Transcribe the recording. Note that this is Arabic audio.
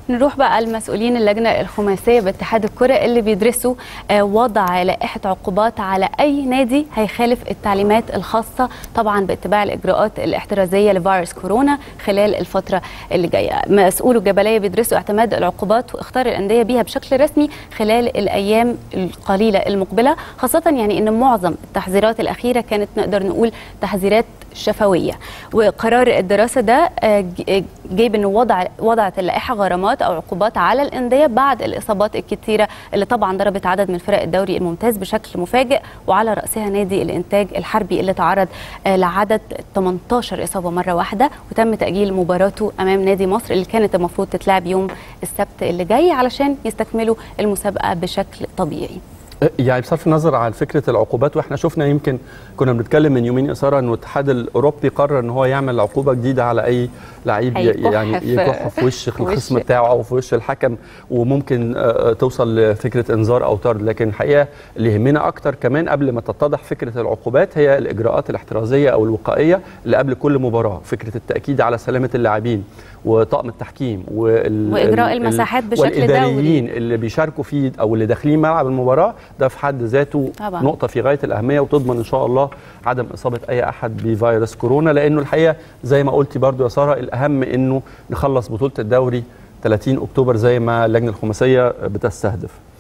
نروح بقى المسؤولين اللجنة الخماسية باتحاد الكرة اللي بيدرسوا وضع لائحة عقوبات على أي نادي هيخالف التعليمات الخاصة طبعا باتباع الإجراءات الاحترازية لفيروس كورونا خلال الفترة اللي جاية. مسؤولو الجبلية بيدرسوا اعتماد العقوبات واختار الأندية بيها بشكل رسمي خلال الأيام القليلة المقبلة، خاصة يعني أن معظم التحذيرات الأخيرة كانت نقدر نقول تحذيرات شفوية. وقرار الدراسة ده جايب أنه وضعت اللائحة غرامات أو عقوبات على الأندية بعد الإصابات الكتيرة اللي طبعا ضربت عدد من فرق الدوري الممتاز بشكل مفاجئ، وعلى رأسها نادي الإنتاج الحربي اللي تعرض لعدد 18 إصابة مرة واحدة، وتم تأجيل مباراته أمام نادي مصر اللي كانت المفروض تتلعب يوم السبت اللي جاي علشان يستكملوا المسابقة بشكل طبيعي. يعني بصرف النظر عن فكره العقوبات، واحنا شفنا يمكن كنا بنتكلم من يومين اثاره انه الاتحاد الاوروبي قرر ان هو يعمل عقوبه جديده على اي لعيب يعني يكح في وش الخصم بتاعه او في وش الحكم، وممكن توصل لفكره انذار او طرد. لكن الحقيقه اللي يهمنا اكتر كمان قبل ما تتضح فكره العقوبات هي الاجراءات الاحترازيه او الوقائيه اللي قبل كل مباراه، فكره التاكيد على سلامه اللاعبين وطاقم التحكيم واجراء المساحات بشكل دوري والاداريين اللي بيشاركوا فيه او اللي داخلين ملعب المباراه. ده في حد ذاته طبعا نقطه في غايه الاهميه، وتضمن ان شاء الله عدم اصابه اي احد بفيروس كورونا، لانه الحقيقه زي ما قلتي برضو يا ساره الاهم انه نخلص بطوله الدوري 30 اكتوبر زي ما اللجنه الخماسيه بتستهدف.